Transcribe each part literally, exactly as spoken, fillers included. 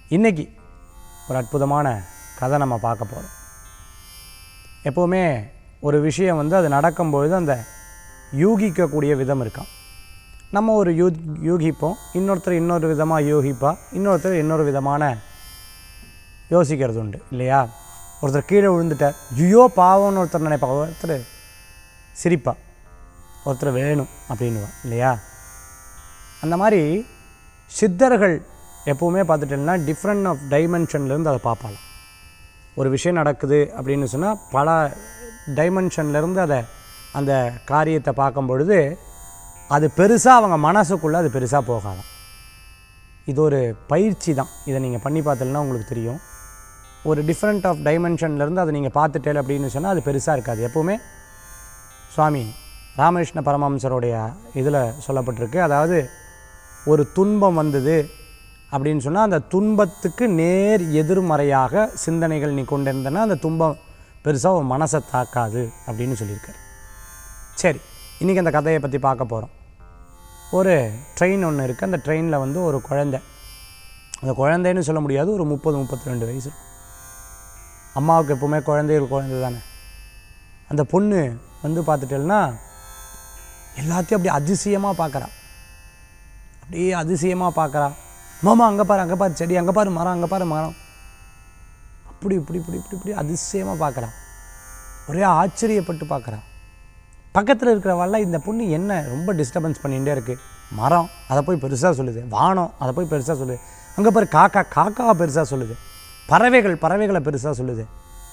இன்றைக்கி ஒரு அற்புதமான கதை நம்ம பார்க்க போகிறோம். எப்போவுமே ஒரு விஷயம் வந்து அது நடக்கும்பொழுது அந்த யூகிக்கக்கூடிய விதம் இருக்கான். நம்ம ஒரு யூ யூகிப்போம், இன்னொருத்தர் இன்னொரு விதமாக யூகிப்பா, இன்னொருத்தர் இன்னொரு விதமான யோசிக்கிறது உண்டு இல்லையா? ஒருத்தர் கீழே விழுந்துட்டார், ஐயோ பாவம்னு ஒருத்தர் நினைப்பா, ஒருத்தர் சிரிப்பா, ஒருத்தர் வேணும் அப்படின்வா இல்லையா? அந்த மாதிரி சித்தர்கள் எப்போவுமே பார்த்துட்டேன்னா டிஃப்ரெண்ட் ஆஃப் டைமென்ஷன்லேருந்து அதை பார்ப்பாங்க. ஒரு விஷயம் நடக்குது அப்படின்னு சொன்னால் பல டைமென்ஷன்லேருந்து அதை அந்த காரியத்தை பார்க்கும் பொழுது அது பெருசாக அவங்க மனசுக்குள்ளே அது பெருசாக போகாதான். இது ஒரு பயிற்சி தான். இதை நீங்கள் பண்ணி பார்த்தீங்கன்னா உங்களுக்கு தெரியும். ஒரு டிஃப்ரெண்ட் ஆஃப் டைமென்ஷன்லேருந்து அதை நீங்கள் பார்த்துட்டேன் அப்படின்னு சொன்னால் அது பெருசாக இருக்காது. எப்போவுமே சுவாமி ராமகிருஷ்ண பரமஹம்சருடைய இதில் சொல்லப்பட்டிருக்கு, அதாவது ஒரு துன்பம் வந்தது அப்படின்னு சொன்னால் அந்த துன்பத்துக்கு நேர் எதிர்மறையாக சிந்தனைகள் நீ கொண்டு இருந்தனா அந்த துன்பம் பெருசாக உன் மனசை தாக்காது அப்படின்னு சொல்லியிருக்காரு. சரி, இன்றைக்கி அந்த கதையை பற்றி பார்க்க போகிறோம். ஒரு ட்ரெயின் ஒன்று இருக்குது. அந்த ட்ரெயினில் வந்து ஒரு குழந்தை, அந்த குழந்தைன்னு சொல்ல முடியாது, ஒரு முப்பது முப்பத்தி ரெண்டு வயசு இருக்கும். அம்மாவுக்கு எப்போவுமே குழந்தைகள் குழந்தை தானே. அந்த பொண்ணு வந்து பார்த்துட்டேன்னா எல்லாத்தையும் அப்படி அதிசயமாக பார்க்குறா, அப்படியே அதிசயமாக பார்க்குறா. மாமா அங்கே பாரு, அங்கே பாரு செடி, அங்கே பாரு மரம், அங்கே பாரு மரம், அப்படி இப்படி இப்படி இப்படி இப்படி அதிசயமாக பார்க்குறா. ஒரே ஆச்சரியப்பட்டு பார்க்குறா. பக்கத்தில் இருக்கிறவெல்லாம் இந்த பொண்ணு என்ன ரொம்ப டிஸ்டர்பன்ஸ் பண்ணிகிட்டே இருக்குது. மரம் அதை போய் பெருசாக சொல்லுது, வானம் அதை போய் பெருசாக சொல்லுது, அங்கே பாரு காக்கா காக்காவை பெருசாக சொல்லுது, பறவைகள் பறவைகளை பெருசாக சொல்லுது,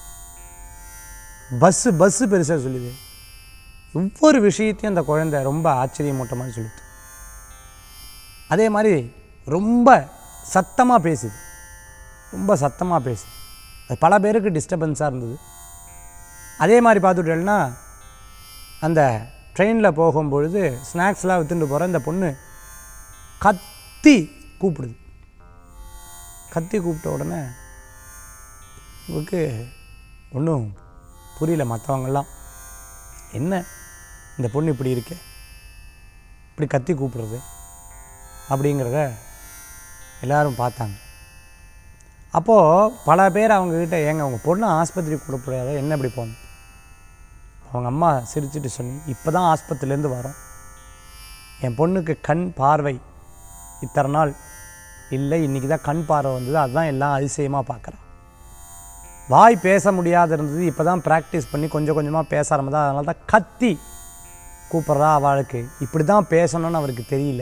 பஸ்ஸு பஸ்ஸு பெருசாக சொல்லுது. ஒவ்வொரு விஷயத்தையும் அந்த குழந்தை ரொம்ப ஆச்சரியமூட்டமாக சொல்லுது. அதே மாதிரி ரொம்ப சத்தமாக பேசுது, ரொம்ப சத்தமாக பேசுது. அது பல பேருக்கு டிஸ்டர்பன்ஸாக இருந்தது. அதே மாதிரி பார்த்துட்டேன்னா அந்த ட்ரெயினில் போகும்பொழுது ஸ்நாக்ஸ்லாம் விற்றுட்டு போகிற இந்த பொண்ணு கத்தி கூப்பிடுது. கத்தி கூப்பிட்ட உடனே இவருக்கு ஒன்றும் புரியல. மற்றவங்கெல்லாம் என்ன இந்த பொண்ணு இப்படி இருக்கே, இப்படி கத்தி கூப்பிடுறது அப்படிங்கிறத எல்லோரும் பார்த்தாங்க. அப்போது பல பேர் அவங்கக்கிட்ட, ஏங்க அவங்க பொண்ணு ஆஸ்பத்திரி கொடுப்படாத என்ன இப்படி போகணும்? அவங்க அம்மா சிரிச்சுட்டு சொன்னி, இப்போ தான் ஆஸ்பத்திரிலேருந்து வரோம், என் பொண்ணுக்கு கண் பார்வை இத்தனை நாள் இல்லை, இன்றைக்கி தான் கண் பார்வை வந்தது, அதுதான் எல்லாம் அதிசயமாக பார்க்குறான். வாய் பேச முடியாத இருந்தது, இப்போ தான் ப்ராக்டிஸ் பண்ணி கொஞ்சம் கொஞ்சமாக பேச ஆரம்பிதா, அதனால தான் கத்தி கூப்பிட்றா. அவளுக்கு இப்படி தான் பேசணும்னு அவருக்கு தெரியல,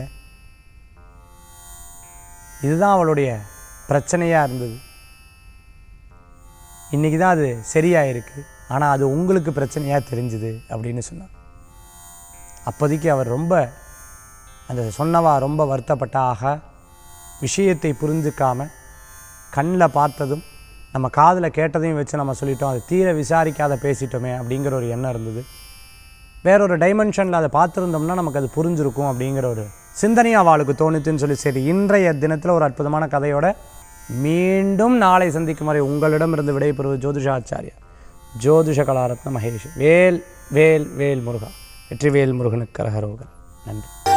இதுதான் அவளுடைய பிரச்சனையாக இருந்தது, இன்றைக்கி தான் அது சரியாக இருக்குது, ஆனால் அது உங்களுக்கு பிரச்சனையாக தெரிஞ்சுது அப்படின்னு சொன்னார். அப்போதைக்கு அவர் ரொம்ப அந்த சொன்னவா ரொம்ப வருத்தப்பட்ட, ஆக விஷயத்தை புரிஞ்சுக்காமல் கண்ணில் பார்த்ததும் நம்ம காதில் கேட்டதையும் வச்சு நம்ம சொல்லிட்டோம், அது தீர விசாரிக்காத பேசிட்டோமே அப்படிங்கிற ஒரு எண்ணம் இருந்தது. வேறொரு டைமென்ஷனில் அதை பார்த்துருந்தோம்னா நமக்கு அது புரிஞ்சிருக்கும் அப்படிங்கிற ஒரு சிந்தனையாக அவளுக்கு தோணுச்சுன்னு சொல்லி, சரி இன்றைய தினத்தில் ஒரு அற்புதமான கதையோட மீண்டும் நாளை சந்திக்கும் வரை உங்களிடமிருந்து விடைபெறுவது ஜோதிஷாச்சாரியா ஜோதிஷ கலாரத்ன மகேஷ். வேல் வேல் வேல் முருகா. வெற்றிவேல் முருகனுக்கு கரகரோகர். நன்றி.